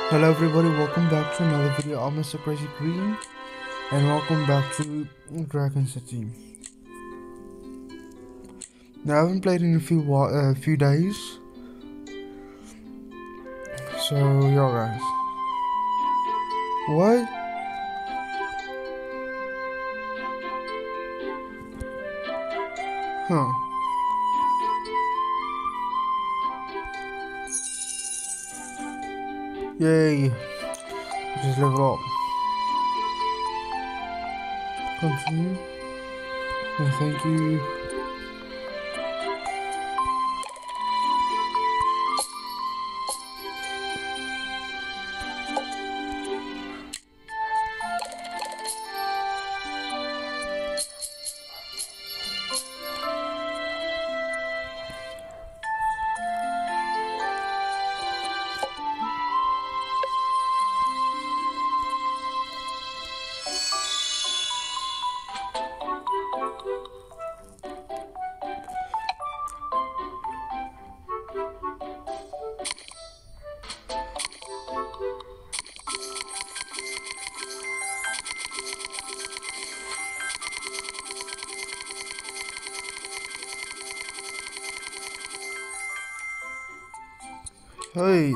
Hello everybody, welcome back to another video. I'm Mr. Crazy Green and welcome back to Dragon City. Now I haven't played in a few days. So yeah guys. What? Huh. Yay. Just level up. Continue. And thank you. Hey.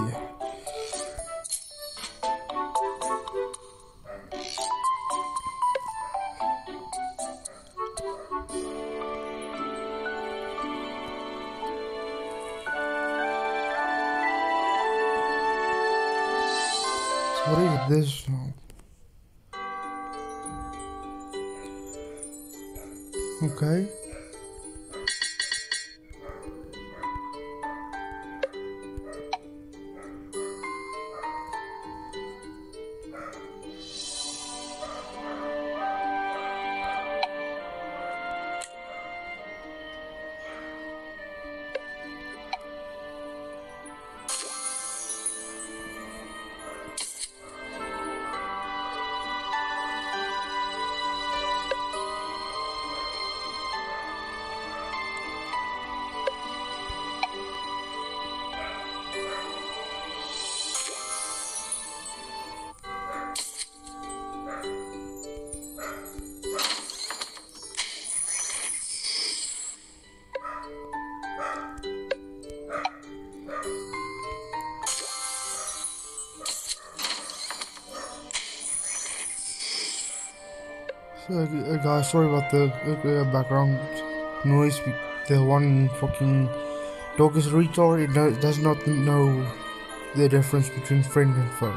So what is this now? Okay. So guys, sorry about the background noise. The one fucking dog is a retard. It does not know the difference between friend and foe.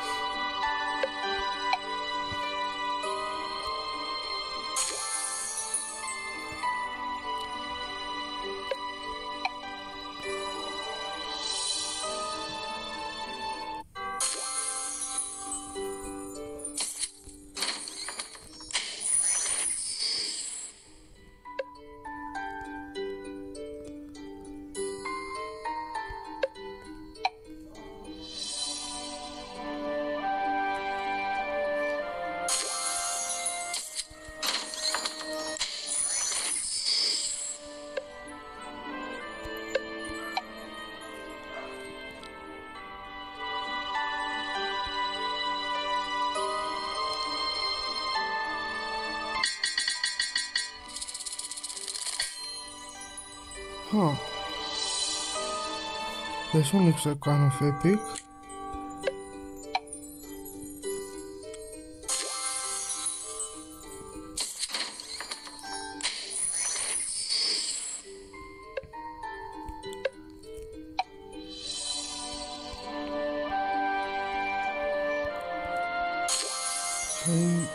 Huh. This one looks like kind of epic. Okay.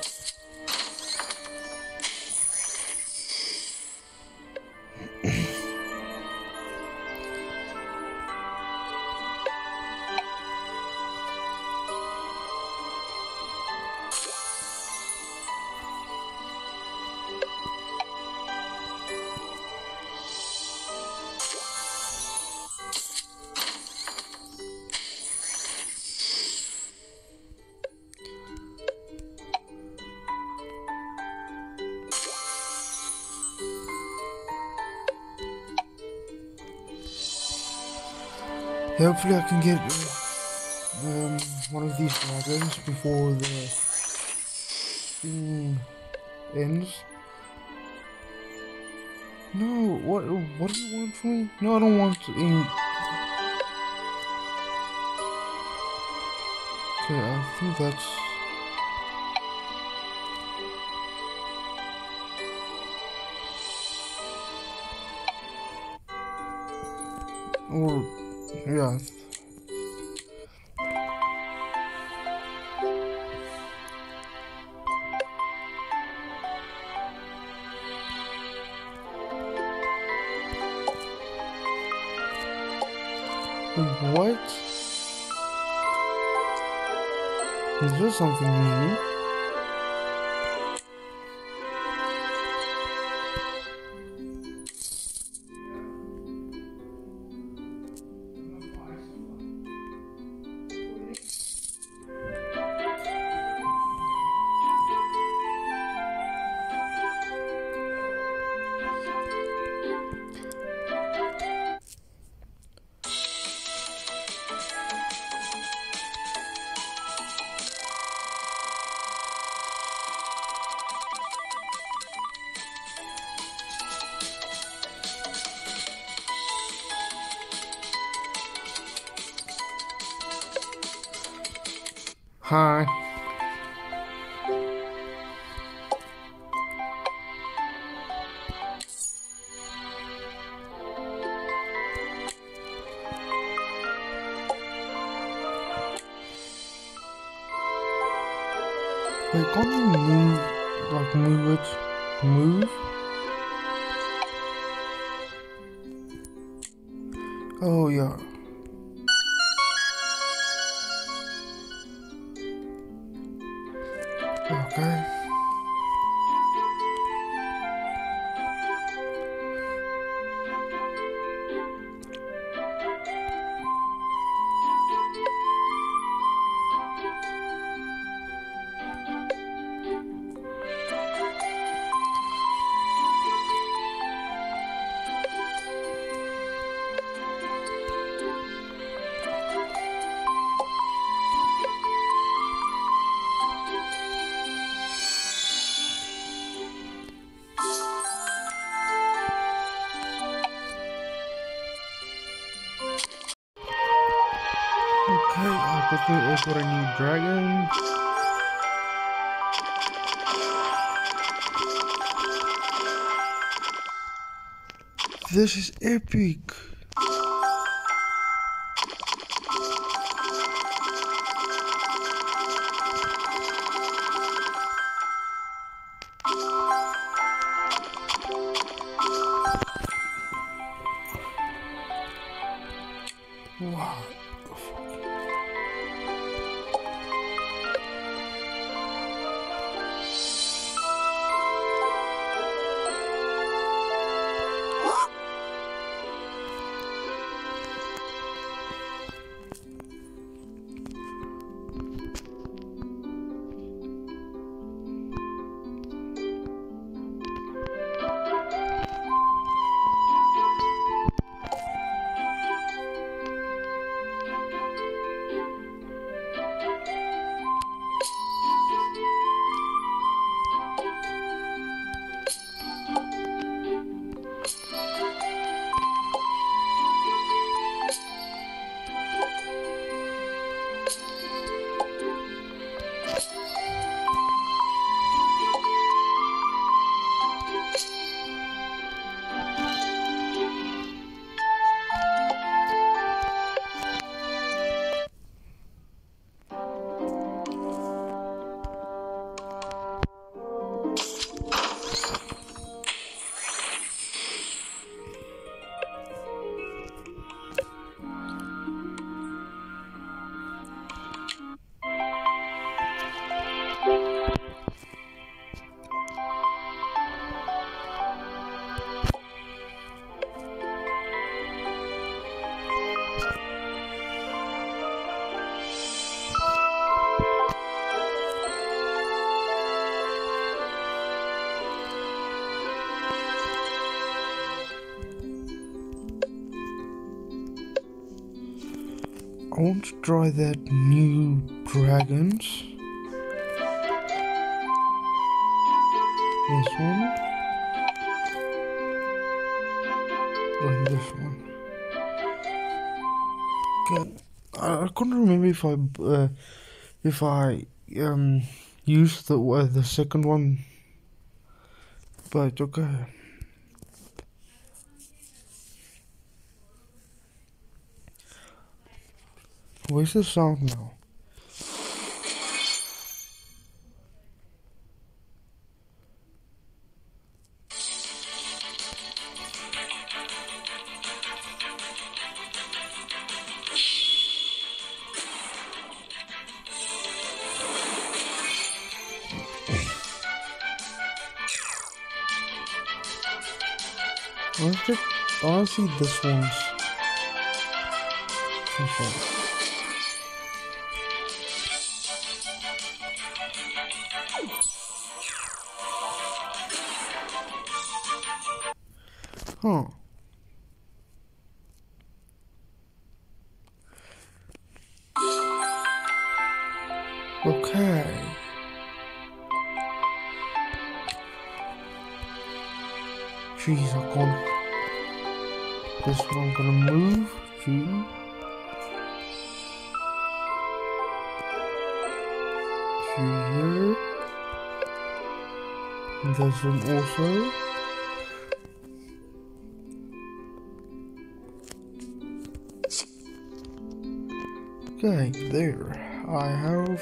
Hopefully I can get one of these dragons before the thing ends. No, what do you want from me? No, I don't want any. Okay, I think that's. Or, yeah. Wait, what? Is there something new? Hi. Wait, can't you move, like move it? Move? Oh, yeah. Okay. Okay, I got a new dragon. This is epic. Wow. I want to try that new dragons. This one. And this one. Okay. I couldn't remember if I used the second one, but okay. Where's the sound now? Honestly, this one's okay. Huh. Okay. Jeez, I can't. This one I'm gonna move to here. And this one also. Okay, there. I have.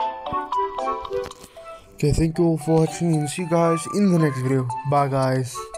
Okay, thank you all for watching and see you guys in the next video. Bye guys.